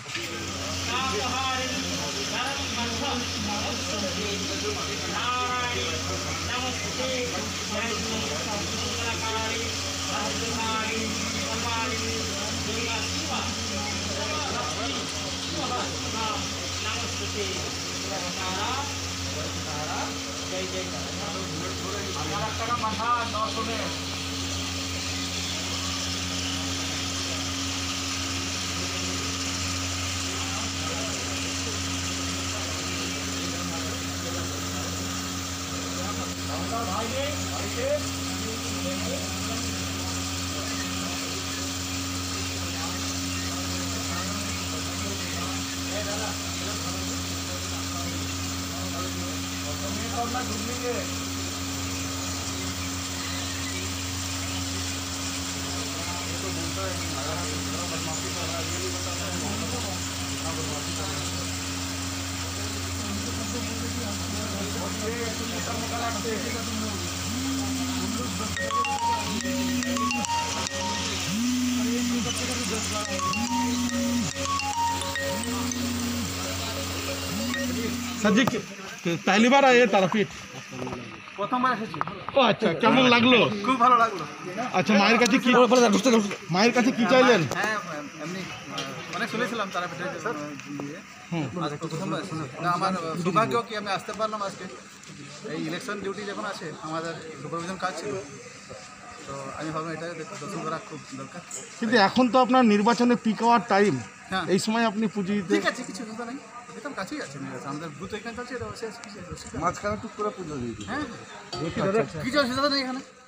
Sir जी पहली बार आए तारापीठ? প্রথমবার এসেছি। ও আচ্ছা, কেমন লাগলো? খুব ভালো লাগলো। আচ্ছা, মায়ের কাছে কি চাইলেন? হ্যাঁ, এমনি অনেক শুনেছিলাম তারাপীঠের নিয়ে। আজকে প্রথমবার এসেছি। আমার সৌভাগ্য কি আমি আসতে পারলাম আজকে। এই ইলেকশন ডিউটি যখন আছে আমাদের সুপারভিশন কাজ ছিল, তো আমি ভাবলাম এটা দর্শন করা খুব দরকার। কিন্তু এখন তো আপনার নির্বাচনে পিক আওয়ার টাইম, হ্যাঁ, এই সময় আপনি পুজো দিতে ঠিক আছে, কিছু চিন্তা নেই, একদম কাছেই আছে আমাদের বুথ এখানে আছে, মাঝখানে টুক করে পুজো দিয়েছি। হ্যাঁ, কিছু অসুবিধা নেই এখানে।